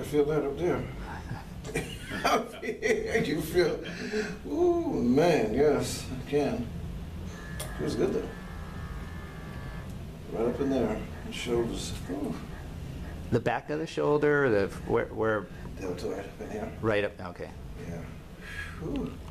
feel that up there. You feel, ooh, man, yes, I can. Feels good though. Right up in there, the shoulders. Ooh. The back of the shoulder, the where? Deltoid up in here. Right up. Okay. Yeah. Ooh.